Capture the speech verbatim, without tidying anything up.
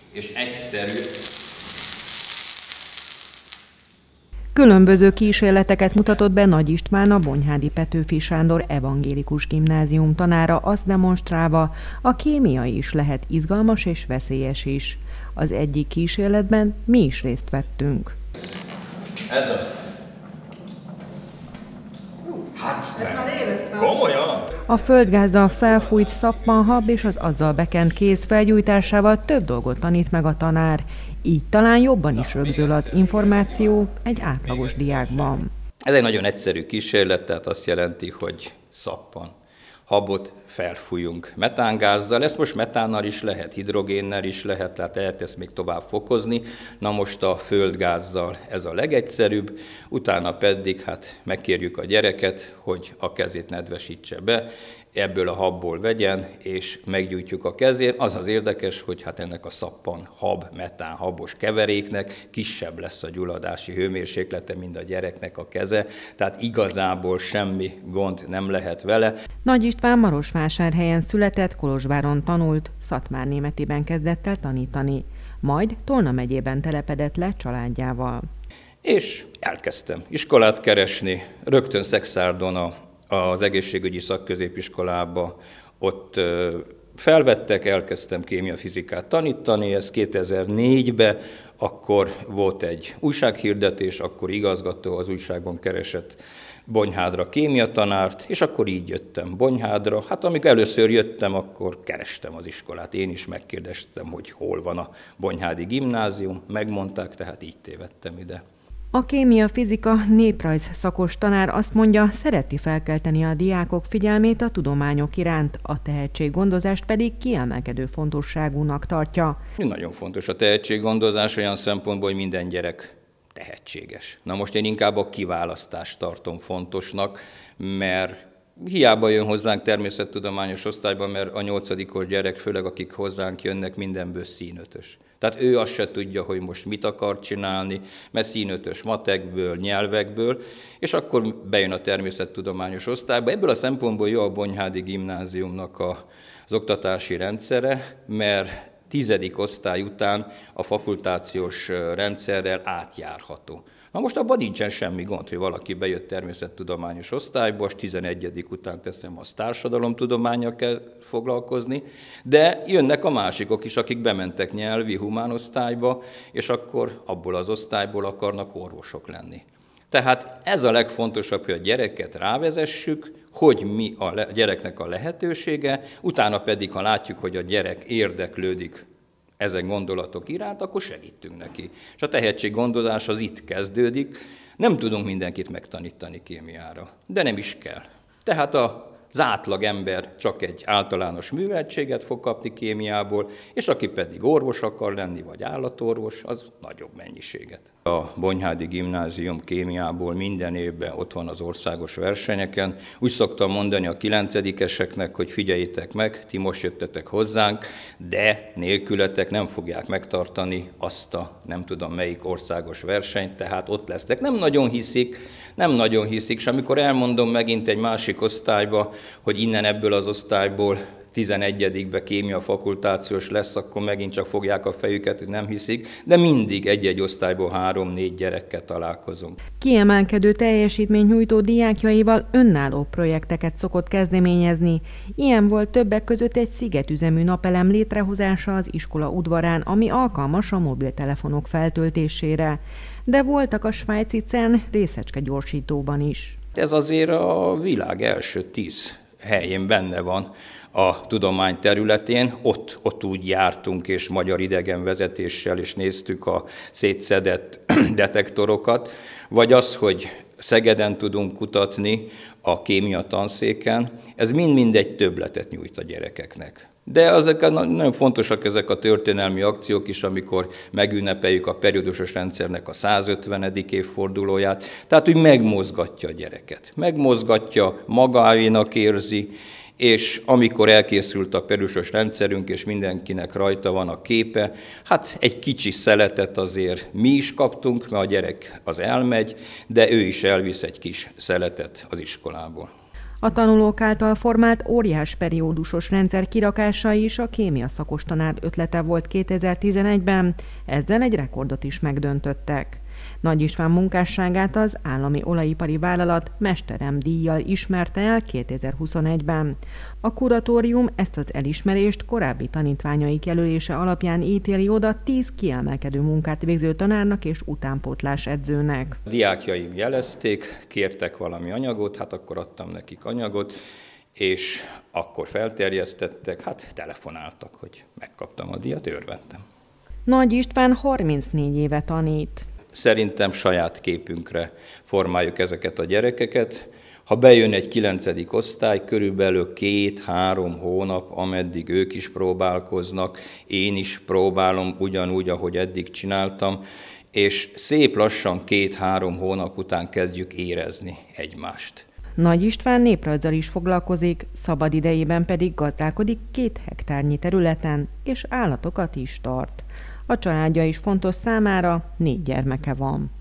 és egyszerű. Különböző kísérleteket mutatott be Nagy István, a Bonyhádi Petőfi Sándor Evangélikus Gimnázium tanára, azt demonstrálva, a kémia is lehet izgalmas és veszélyes is. Az egyik kísérletben mi is részt vettünk. Ez az. Hát, ezt már éreztem. Komolyan? A földgázzal felfújt szappanhab és az azzal bekent kéz felgyújtásával több dolgot tanít meg a tanár. Így talán jobban is rögzül az információ egy átlagos diákban. Ez egy nagyon egyszerű kísérlet, tehát azt jelenti, hogy szappan habot felfújunk metángázzal. Ezt most metánnal is lehet, hidrogénnel is lehet, tehát lehet ezt még tovább fokozni. Na most a földgázzal ez a legegyszerűbb, utána pedig hát megkérjük a gyereket, hogy a kezét nedvesítse be, ebből a habból vegyen, és meggyújtjuk a kezét. Az az érdekes, hogy hát ennek a szappan hab, metán habos keveréknek kisebb lesz a gyulladási hőmérséklete, mint a gyereknek a keze, tehát igazából semmi gond nem lehet vele. Nagy István Marosvásárhelyen született, Kolozsváron tanult, Szatmárnémetiben kezdett el tanítani, majd Tolna megyében telepedett le családjával. És elkezdtem iskolát keresni, rögtön Szekszárdon a az egészségügyi szakközépiskolába, ott felvettek, elkezdtem kémia-fizikát tanítani, ez kétezer-négyben, akkor volt egy újsághirdetés, akkor igazgató az újságban keresett Bonyhádra kémiatanárt, és akkor így jöttem Bonyhádra. Hát amikor először jöttem, akkor kerestem az iskolát, én is megkérdeztem, hogy hol van a Bonyhádi Gimnázium, megmondták, tehát így tévedtem ide. A kémia-fizika néprajz szakos tanár azt mondja, szereti felkelteni a diákok figyelmét a tudományok iránt, a tehetséggondozást pedig kiemelkedő fontosságúnak tartja. Nagyon fontos a tehetséggondozás olyan szempontból, hogy minden gyerek tehetséges. Na most én inkább a kiválasztást tartom fontosnak, mert hiába jön hozzánk természettudományos osztályban, mert a nyolcadikos gyerek, főleg akik hozzánk jönnek, mindenből színötös. Tehát ő azt se tudja, hogy most mit akar csinálni, mert színötös matekből, nyelvekből, és akkor bejön a természettudományos osztályba. Ebből a szempontból jó a Bonyhádi Gimnáziumnak a, az oktatási rendszere, mert tizedik osztály után a fakultációs rendszerrel átjárható. Na most abban nincsen semmi gond, hogy valaki bejött természettudományos osztályba, és tizenegyedik után teszem, az társadalomtudománnyal kell foglalkozni, de jönnek a másikok is, akik bementek nyelvi, humán osztályba, és akkor abból az osztályból akarnak orvosok lenni. Tehát ez a legfontosabb, hogy a gyereket rávezessük, hogy mi a gyereknek a lehetősége, utána pedig, ha látjuk, hogy a gyerek érdeklődik ezen gondolatok iránt, akkor segítünk neki. És a tehetséggondolás az itt kezdődik. Nem tudunk mindenkit megtanítani kémiára, de nem is kell. Tehát az átlag ember csak egy általános műveltséget fog kapni kémiából, és aki pedig orvos akar lenni, vagy állatorvos, az nagyobb mennyiséget. A Bonyhádi Gimnázium kémiából minden évben ott van az országos versenyeken. Úgy szoktam mondani a kilencedikeseknek, hogy figyeljétek meg, ti most jöttetek hozzánk, de nélkületek nem fogják megtartani azt a nem tudom melyik országos versenyt, tehát ott lesztek. Nem nagyon hiszik, nem nagyon hiszik, és amikor elmondom megint egy másik osztályba, hogy innen ebből az osztályból tizenegyedikbe kémia fakultációs lesz, akkor megint csak fogják a fejüket, hogy nem hiszik, de mindig egy-egy osztályból három-négy gyerekkel találkozunk. Kiemelkedő teljesítményt nyújtó diákjaival önálló projekteket szokott kezdeményezni. Ilyen volt többek között egy szigetüzemű napelem létrehozása az iskola udvarán, ami alkalmas a mobiltelefonok feltöltésére. De voltak a svájci cern részecske gyorsítóban is. Ez azért a világ első tíz helyén benne van a tudomány területén, ott, ott úgy jártunk, és magyar idegenvezetéssel, és néztük a szétszedett detektorokat, vagy az, hogy Szegeden tudunk kutatni a kémia tanszéken, ez mind-mind egy többletet nyújt a gyerekeknek. De ezek nagyon fontosak ezek a történelmi akciók is, amikor megünnepeljük a periódusos rendszernek a százötvenedik évfordulóját, tehát úgy megmozgatja a gyereket, megmozgatja, magáénak érzi, és amikor elkészült a periódusos rendszerünk, és mindenkinek rajta van a képe, hát egy kicsi szeletet azért mi is kaptunk, mert a gyerek az elmegy, de ő is elvisz egy kis szeletet az iskolából. A tanulók által formált óriás periódusos rendszer kirakása is a kémia szakos tanár ötlete volt kétezer-tizenegyben, ezzel egy rekordot is megdöntöttek. Nagy István munkásságát az Állami Olajipari Vállalat Mesterem díjjal ismerte el kétezer-huszonegyben. A kuratórium ezt az elismerést korábbi tanítványaik jelölése alapján ítéli oda tíz kiemelkedő munkát végző tanárnak és utánpótlás edzőnek. A diákjaim jelezték, kértek valami anyagot, hát akkor adtam nekik anyagot, és akkor felterjesztettek, hát telefonáltak, hogy megkaptam a díjat, örvendtem. Nagy István harmincnégy éve tanít. Szerintem saját képünkre formáljuk ezeket a gyerekeket. Ha bejön egy kilencedik osztály, körülbelül két-három hónap, ameddig ők is próbálkoznak, én is próbálom ugyanúgy, ahogy eddig csináltam, és szép lassan két-három hónap után kezdjük érezni egymást. Nagy István néprajzzal is foglalkozik, szabad idejében pedig gazdálkodik két hektárnyi területen, és állatokat is tart. A családja is fontos számára, négy gyermeke van.